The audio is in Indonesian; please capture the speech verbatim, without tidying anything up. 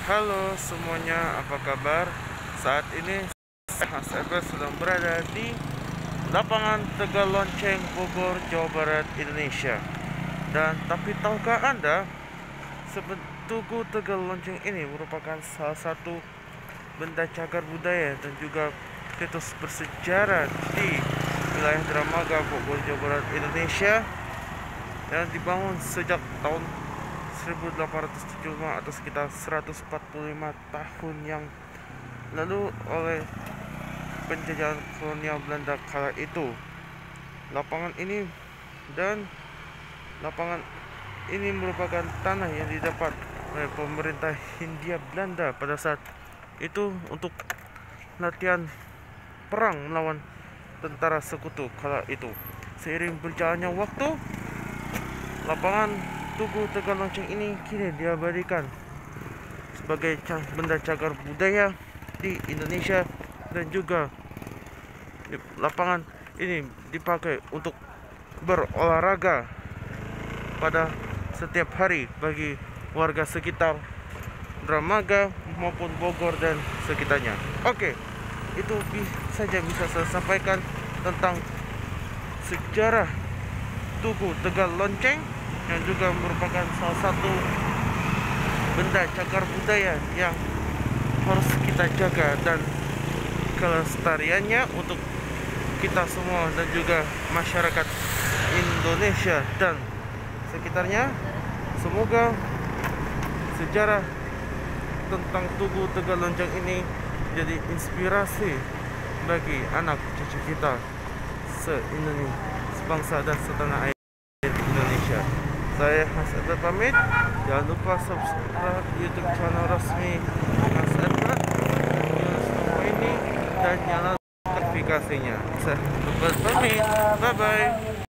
Halo semuanya, apa kabar? Saat ini Mas Eber sedang berada di lapangan Tegal Lonceng, Bogor, Jawa Barat, Indonesia. Dan tapi tahukah Anda, Tugu Tegal Lonceng ini merupakan salah satu benda cagar budaya dan juga situs bersejarah di wilayah Dramaga, Bogor, Jawa Barat, Indonesia, yang dibangun sejak tahun seribu delapan ratus tujuh puluh lima atau sekitar seratus empat puluh lima tahun yang lalu oleh penjajahan kolonial Belanda kala itu. Lapangan ini dan lapangan ini merupakan tanah yang didapat oleh pemerintah Hindia Belanda pada saat itu untuk latihan perang melawan tentara sekutu kala itu. Seiring berjalannya waktu, lapangan Tugu Tegal Lonceng ini kini diabadikan sebagai benda cagar budaya di Indonesia, dan juga lapangan ini dipakai untuk berolahraga pada setiap hari bagi warga sekitar Dramaga maupun Bogor dan sekitarnya. Oke, itu saja bisa saya sampaikan tentang sejarah Tugu Tegal Lonceng, yang juga merupakan salah satu benda cagar budaya yang harus kita jaga dan kelestariannya untuk kita semua dan juga masyarakat Indonesia dan sekitarnya. Semoga sejarah tentang Tugu Tegal Lonceng ini jadi inspirasi bagi anak cucu kita se-Indonesia, sebangsa dan setanah air Indonesia. Saya Mas Edward pamit. Jangan lupa subscribe YouTube channel resmi Mas Edward ini dan nyalakan notifikasinya. Saya Edward pamit. Bye bye.